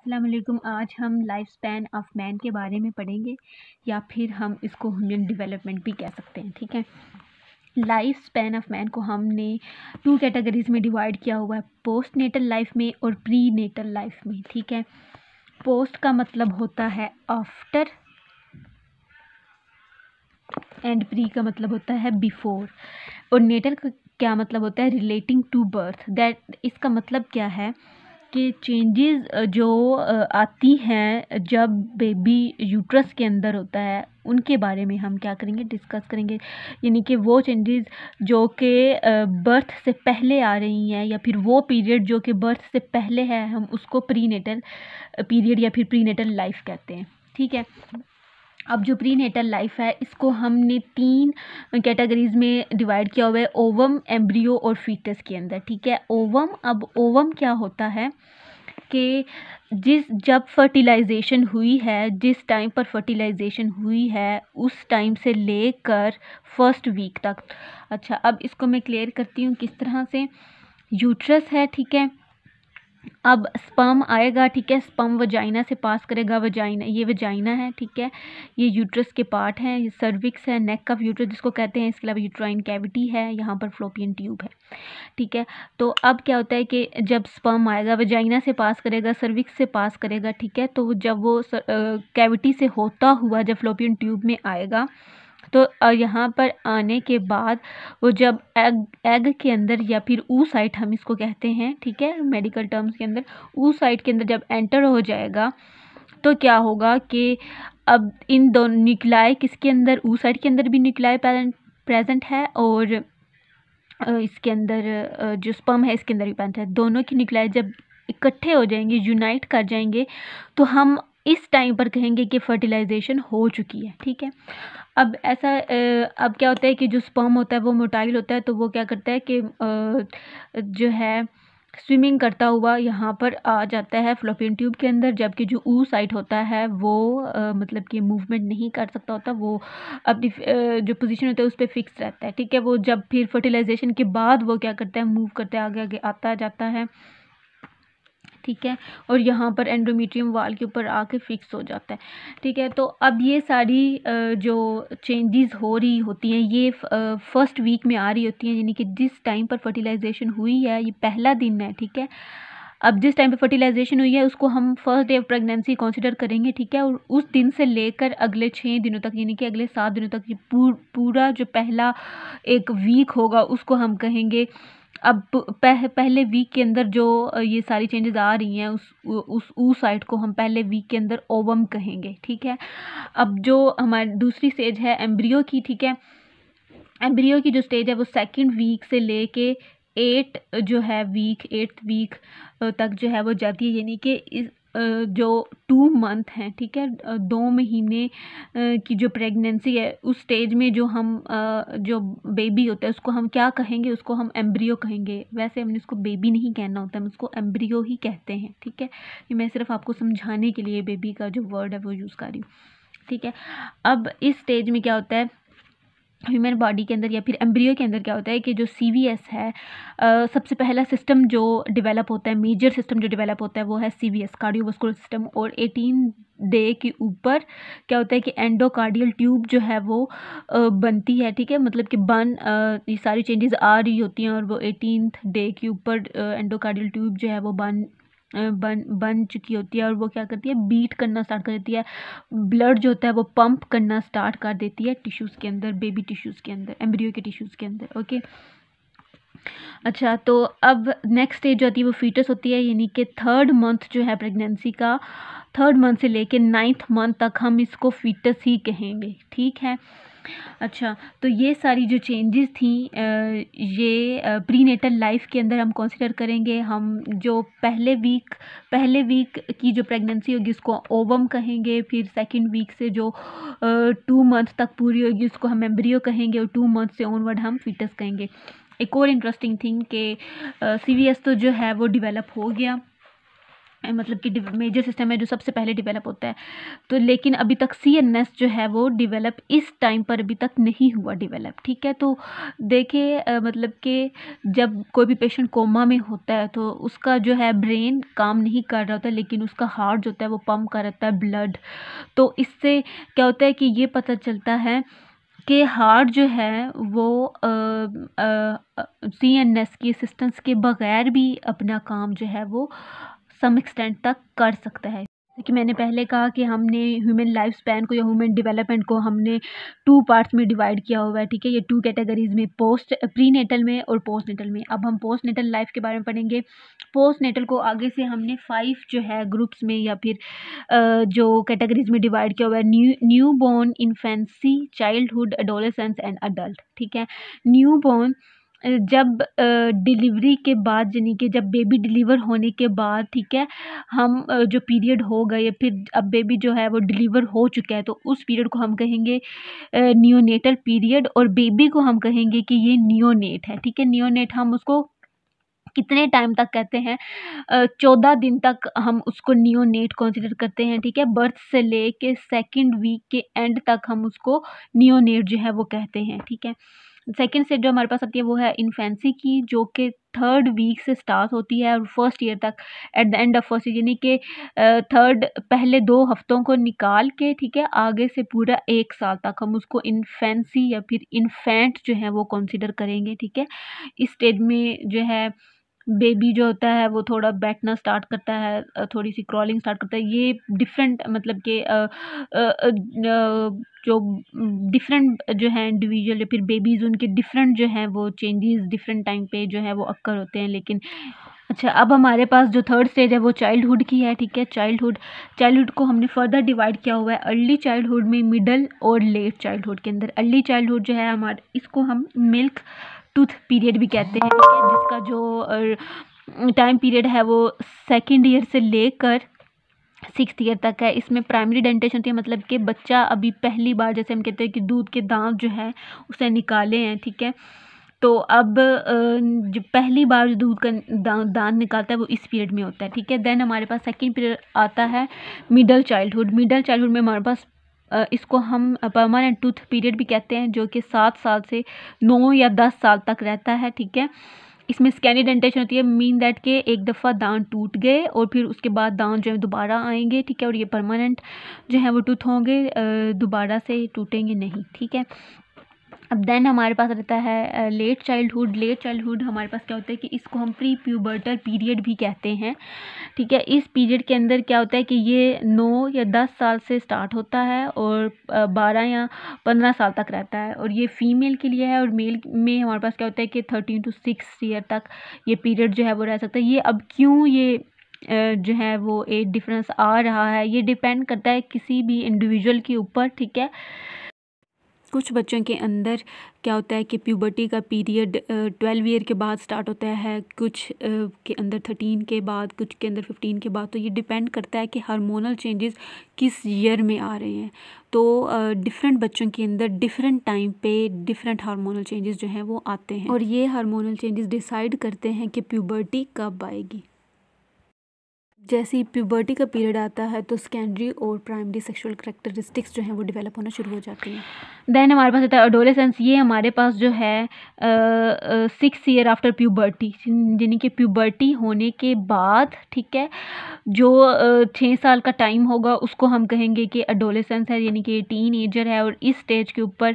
अस्सलाम वालेकुम। आज हम लाइफ स्पैन ऑफ मैन के बारे में पढ़ेंगे या फिर हम इसको ह्यूमन डेवलपमेंट भी कह सकते हैं। ठीक है, लाइफ स्पैन ऑफ मैन को हमने 2 कैटेगरीज में डिवाइड किया हुआ है, पोस्ट नेटल लाइफ में और प्री नेटल लाइफ में। ठीक है, पोस्ट का मतलब होता है आफ्टर एंड प्री का मतलब होता है बिफोर, और नेटल का क्या मतलब होता है रिलेटिंग टू बर्थ। दैट इसका मतलब क्या है कि चेंजेस जो आती हैं जब बेबी यूट्रस के अंदर होता है, उनके बारे में हम क्या करेंगे, डिस्कस करेंगे। यानी कि वो चेंजेस जो कि बर्थ से पहले आ रही हैं या फिर वो पीरियड जो कि बर्थ से पहले है, हम उसको प्री नेटल पीरियड या फिर प्री नेटल लाइफ कहते हैं। ठीक है, अब जो प्री नेटल लाइफ है इसको हमने 3 कैटेगरीज में डिवाइड किया हुआ है, ओवम, एम्ब्रियो और फीटस के अंदर। ठीक है, ओवम, अब ओवम क्या होता है कि जब फर्टिलाइजेशन हुई है, जिस टाइम पर फर्टिलाइजेशन हुई है उस टाइम से लेकर फर्स्ट वीक तक। अच्छा, अब इसको मैं क्लियर करती हूँ किस तरह से। यूट्रस है, ठीक है, अब स्पर्म आएगा, ठीक है, स्पर्म वजाइना से पास करेगा, वजाइना, ये वजाइना है, ठीक है, ये यूट्रस के पार्ट हैं, ये सर्विक्स है, नेक ऑफ यूट्रस जिसको कहते हैं, इसके अलावा यूट्राइन कैविटी है, यहाँ पर फ्लोपियन ट्यूब है। ठीक है, तो अब क्या होता है कि जब स्पर्म आएगा, वजाइना से पास करेगा, सर्विक्स से पास करेगा, ठीक है, तो जब वो कैविटी से होता हुआ जब फ्लोपियन ट्यूब में आएगा, तो यहाँ पर आने के बाद वो जब एग के अंदर या फिर ऊ साइट हम इसको कहते हैं, ठीक है, मेडिकल टर्म्स के अंदर ऊ साइट के अंदर जब एंटर हो जाएगा, तो क्या होगा कि अब इन दोनों न्यूक्लियाई किसके अंदर, ऊ साइट के अंदर भी न्यूक्लियाई प्रेजेंट है और इसके अंदर जो स्पर्म है इसके अंदर भी प्रेजेंट है। दोनों की न्यूक्लियाई जब इकट्ठे हो जाएंगे, यूनाइट कर जाएंगे, तो हम इस टाइम पर कहेंगे कि फर्टिलाइजेशन हो चुकी है। ठीक है, अब ऐसा अब क्या होता है कि जो स्पर्म होता है वो मोटाइल होता है, तो वो क्या करता है कि जो है स्विमिंग करता हुआ यहाँ पर आ जाता है फ्लोपियन ट्यूब के अंदर, जबकि जो ऊ साइट होता है वो मतलब कि मूवमेंट नहीं कर सकता होता, वो अपनी जो पोजीशन होता है उस पर फिक्स रहता है। ठीक है, वो जब फिर फर्टिलाइजेशन के बाद वो क्या करता है, मूव करते आगे आगे आता जाता है। ठीक है, और यहाँ पर एंडोमेट्रियम वाल के ऊपर आके फिक्स हो जाता है। ठीक है, तो अब ये सारी जो चेंजेस हो रही होती हैं ये फर्स्ट वीक में आ रही होती हैं, यानी कि जिस टाइम पर फर्टिलाइजेशन हुई है ये पहला दिन है। ठीक है, अब जिस टाइम पे फर्टिलाइजेशन हुई है उसको हम first day of pregnancy consider करेंगे। ठीक है, और उस दिन से लेकर अगले 6 दिनों तक, यानी कि अगले 7 दिनों तक, ये पूरा जो पहला एक वीक होगा उसको हम कहेंगे। अब पहले वीक के अंदर जो ये सारी चेंजेस आ रही हैं उस साइड को हम पहले वीक के अंदर ओवम कहेंगे। ठीक है, अब जो हमारी दूसरी स्टेज है एम्ब्रियो की, ठीक है, एम्ब्रियो की जो स्टेज है वो सेकंड वीक से लेके 8 जो है वीक 8th वीक तक जो है वो जाती है, यानी कि इस जो 2 मंथ हैं, ठीक है, 2 महीने की जो प्रेगनेंसी है उस स्टेज में जो हम जो बेबी होता है उसको हम क्या कहेंगे, उसको हम एम्ब्रियो कहेंगे। वैसे हमने उसको बेबी नहीं कहना होता, हम उसको एम्ब्रियो ही कहते हैं। ठीक है, ये मैं सिर्फ आपको समझाने के लिए बेबी का जो वर्ड है वो यूज़ कर रही हूँ। ठीक है, अब इस स्टेज में क्या होता है ह्यूमन बॉडी के अंदर या फिर एम्ब्रियो के अंदर क्या होता है कि जो CVS है, सबसे पहला सिस्टम जो डेवलप होता है, मेजर सिस्टम जो डेवलप होता है वो है CVS, कार्डियोवास्कुलर सिस्टम। और 18 डे के ऊपर क्या होता है कि एंडोकार्डियल ट्यूब जो है वो बनती है। ठीक है, मतलब कि ये सारी चेंजेस आ रही होती हैं और वो 18th डे के ऊपर एंडोकार्डियल ट्यूब जो है वो बन चुकी होती है, और वो क्या करती है, बीट करना स्टार्ट कर देती है, ब्लड जो होता है वो पंप करना स्टार्ट कर देती है टिश्यूज़ के अंदर, बेबी टिश्यूज़ के अंदर, एम्ब्रियो के टिश्यूज़ के अंदर। ओके, अच्छा, तो अब नेक्स्ट स्टेज जो होती है वो फीटस होती है, यानी कि 3rd मंथ जो है प्रेगनेंसी का, 3rd मंथ से लेके 9th मंथ तक हम इसको फीटस ही कहेंगे। ठीक है, अच्छा, तो ये सारी जो चेंजेस थी ये प्री नेटल लाइफ के अंदर हम कंसिडर करेंगे। हम जो पहले वीक की जो प्रेगनेंसी होगी उसको ओवम कहेंगे, फिर सेकंड वीक से जो 2 मंथ तक पूरी होगी उसको हम एम्ब्रियो कहेंगे, और 2 मंथ से ऑनवर्ड हम फीटस कहेंगे। एक और इंटरेस्टिंग थिंग कि CVS तो जो है वो डेवलप हो गया, मतलब कि मेजर सिस्टम है जो सबसे पहले डेवलप होता है। तो लेकिन अभी तक CNS जो है वो डेवलप इस टाइम पर अभी तक नहीं हुआ डेवलप, ठीक है। तो देखिए मतलब कि जब कोई भी पेशेंट कोमा में होता है तो उसका जो है ब्रेन काम नहीं कर रहा होता है, लेकिन उसका हार्ट जो होता है वो पंप कर रहता है ब्लड। तो इससे क्या होता है कि ये पता चलता है कि हार्ट जो है वो CNS की असिस्टेंस के बगैर भी अपना काम जो है वो सम एक्सटेंट तक कर सकता है। कि मैंने पहले कहा कि हमने ह्यूमन लाइफ स्पैन को या ह्यूमन डेवलपमेंट को हमने 2 पार्ट्स में डिवाइड किया हुआ है, ठीक है। ये 2 कैटेगरीज में, प्रीनेटल में और पोस्टनेटल में। अब हम पोस्टनेटल लाइफ के बारे में पढ़ेंगे। पोस्टनेटल को आगे से हमने 5 जो है ग्रुप्स में या फिर जो कैटेगरीज में डिवाइड किया हुआ है। Newborn, infancy, childhood, adolescence and adult, ठीक है। न्यू बॉर्न जब डिलीवरी के बाद, यानी कि जब बेबी डिलीवर होने के बाद, ठीक है, हम जो पीरियड हो गए या फिर अब बेबी जो है वो डिलीवर हो चुका है, तो उस पीरियड को हम कहेंगे नियोनेटल पीरियड, और बेबी को हम कहेंगे कि ये नियोनेट है, ठीक है। नियोनेट हम उसको कितने टाइम तक कहते हैं, 14 दिन तक हम उसको नियोनेट कंसिडर करते हैं, ठीक है। बर्थ से लेके 2nd वीक के एंड तक हम उसको नियोनेट जो है वो कहते हैं, ठीक है। सेकेंड स्टेज जो हमारे पास आती है वो है इन्फेंसी की, जो कि 3rd वीक से स्टार्ट होती है और 1st ईयर तक, at the end of 1st year, यानी कि 3rd पहले 2 हफ्तों को निकाल के, ठीक है, आगे से पूरा 1 साल तक हम उसको इन्फेंसी या फिर इन्फेंट जो है वो कंसिडर करेंगे, ठीक है। इस स्टेज में जो है बेबी जो होता है वो थोड़ा बैठना स्टार्ट करता है, थोड़ी सी क्रॉलिंग स्टार्ट करता है। ये डिफरेंट मतलब कि जो डिफरेंट जो है इंडिविजुअल या फिर बेबीज़, उनके डिफरेंट जो हैं वो चेंजेस डिफरेंट टाइम पे जो है वो अक्कर होते हैं। लेकिन अच्छा, अब हमारे पास जो 3rd स्टेज है वो चाइल्डहुड की है, ठीक है। चाइल्डहुड को हमने फर्दर डिवाइड किया हुआ है अर्ली चाइल्डहुड में, मिडल और लेट चाइल्डहुड के अंदर। अर्ली चाइल्डहुड जो है हमारे, इसको हम मिल्क टूथ पीरियड भी कहते हैं, ठीक है, जिसका जो टाइम पीरियड है वो 2nd ईयर से लेकर 6th ईयर तक है। इसमें प्राइमरी डेंटेशन होती है, मतलब कि बच्चा अभी पहली बार, जैसे हम कहते हैं कि दूध के दांत जो है उसे निकाले हैं, ठीक है। तो अब जो पहली बार जो दूध का दांत निकालता है वो इस पीरियड में होता है, ठीक है। देन हमारे पास 2nd पीरियड आता है मिडल चाइल्डहुड। मिडल चाइल्डहुड में हमारे पास इसको हम परमानेंट टूथ पीरियड भी कहते हैं, जो कि 7 साल से 9 या 10 साल तक रहता है, ठीक है। इसमें स्कैनी डेंटेशन होती है, मीन दैट के एक दफ़ा दांत टूट गए और फिर उसके बाद दांत जो है दोबारा आएंगे, ठीक है, और ये परमानेंट जो है वो टूथ होंगे, दोबारा से टूटेंगे नहीं, ठीक है। अब देन हमारे पास रहता है लेट चाइल्डहुड। लेट चाइल्डहुड हमारे पास क्या होता है कि इसको हम प्री प्यूबर्टल पीरियड भी कहते हैं, ठीक है। इस पीरियड के अंदर क्या होता है कि ये 9 या 10 साल से स्टार्ट होता है और 12 या 15 साल तक रहता है, और ये फीमेल के लिए है। और मेल में हमारे पास क्या होता है कि 13 to 6 ईयर तक ये पीरियड जो है वो रह सकता है। ये अब क्यों ये जो है वो एज डिफरेंस आ रहा है, ये डिपेंड करता है किसी भी इंडिविजुअल के ऊपर, ठीक है। कुछ बच्चों के अंदर क्या होता है कि प्यूबर्टी का पीरियड 12 ईयर के बाद स्टार्ट होता है, कुछ के अंदर 13 के बाद, कुछ के अंदर 15 के बाद। तो ये डिपेंड करता है कि हार्मोनल चेंजेस किस ईयर में आ रहे हैं। तो डिफरेंट बच्चों के अंदर डिफरेंट टाइम पे डिफरेंट हार्मोनल चेंजेस जो हैं वो आते हैं, और ये हार्मोनल चेंजेस डिसाइड करते हैं कि प्यूबर्टी कब आएगी। जैसे ही प्यूबर्टी का पीरियड आता है तो सेकेंडरी और प्राइमरी सेक्सुअल करैक्टरिस्टिक्स जो हैं वो डेवलप होना शुरू हो जाती हैं। देन हमारे पास आता है एडोलेसेंस। ये हमारे पास जो है 6 ईयर आफ्टर प्यूबर्टी, यानी कि प्यूबर्टी होने के बाद, ठीक है, जो 6 साल का टाइम होगा उसको हम कहेंगे कि एडोलेसेंस है, यानी कि टीन एजर है। और इस स्टेज के ऊपर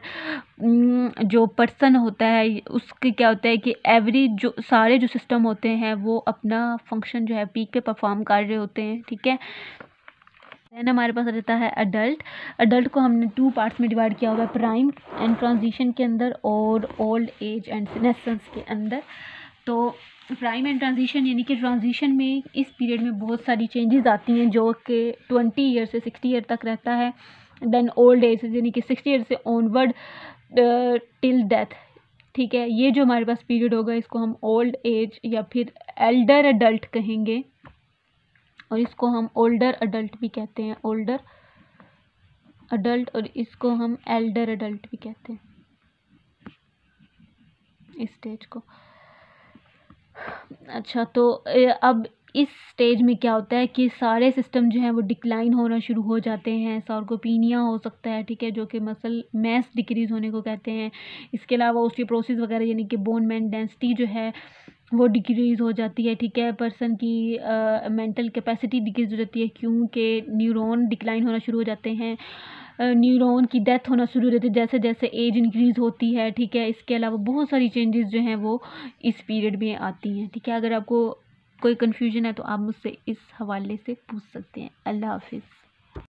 जो पर्सन होता है उसके क्या होता है कि एवरी जो सारे जो सिस्टम होते हैं वो अपना फंक्शन जो है पीक पे परफॉर्म कर रहे होते हैं, ठीक है। देन हमारे पास रहता है अडल्ट। अडल्ट को हमने 2 पार्ट्स में डिवाइड किया हुआ है, प्राइम एंड ट्रांजिशन के अंदर और ओल्ड एज एंड सीनेसेंस के अंदर। तो प्राइम एंड ट्रांजिशन, यानी कि ट्रांजिशन में इस पीरियड में बहुत सारी चेंजेस आती हैं जो कि 20 ईयर से 60 ईयर तक रहता है। देन ओल्ड एज, यानी कि 60 ईयर से ऑनवर्ड टिल डेथ, ठीक है। ये जो हमारे पास पीरियड होगा इसको हम ओल्ड एज या फिर एल्डर अडल्ट कहेंगे, और इसको हम ओल्डर अडल्ट भी कहते हैं, ओल्डर अडल्ट, और इसको हम एल्डर अडल्ट भी कहते हैं इस स्टेज को। अच्छा, तो अब इस स्टेज में क्या होता है कि सारे सिस्टम जो हैं वो डिक्लाइन होना शुरू हो जाते हैं। सार्कोपीनिया हो सकता है, ठीक है, जो कि मसल मैस डिक्रीज़ होने को कहते हैं। इसके अलावा ओस्टियोपोरोसिस वगैरह यानी कि बोन मैन डेंसिटी जो है वो डिक्रीज़ हो जाती है, ठीक है। पर्सन की मेंटल कैपेसिटी डिक्रीज़ हो जाती है क्योंकि न्यूरॉन डिक्लाइन होना शुरू हो जाते हैं। न्यूरॉन की डेथ होना शुरू हो जाती है जैसे जैसे एज इंक्रीज़ होती है, ठीक है। इसके अलावा बहुत सारी चेंजेस जो हैं वो इस पीरियड में आती हैं, ठीक है। अगर आपको कोई कन्फ्यूजन है तो आप मुझसे इस हवाले से पूछ सकते हैं। अल्लाह हाफिज़।